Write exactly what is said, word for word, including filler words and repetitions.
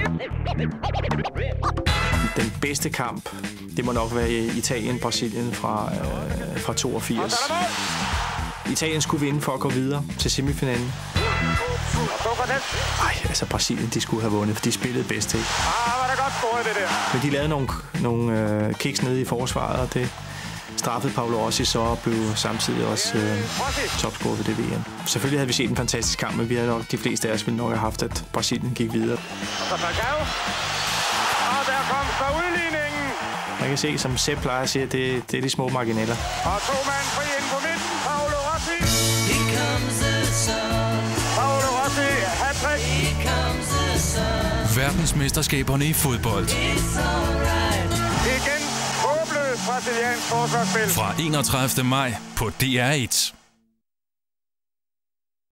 Den bedste kamp, det må nok være Italien-Brasilien fra, øh, fra toogfirs. Italien skulle vinde for at gå videre til semifinalen. Ej, altså Brasilien, de skulle have vundet, for de spillede bedst, ikke? Men de lavede nogle, nogle øh, kiks nede i forsvaret, og det straffede Paolo Rossi så og blev samtidig også øh, topscorer ved det V M. Selvfølgelig havde vi set en fantastisk kamp, men vi havde nok, de fleste af os ville nok have haft, at Brasilien gik videre. Og der kom så udligningen. Man kan se, som Sepp plejer at sige, at det, det er de små marginaler. Og to mand fri ind på midten. Paolo Rossi. Paolo Rossi, hat-trick. Verdensmesterskaberne i fodbold. Igen håbløst brasiliansk forsvarsspil. Fra enogtredivte maj på D R et.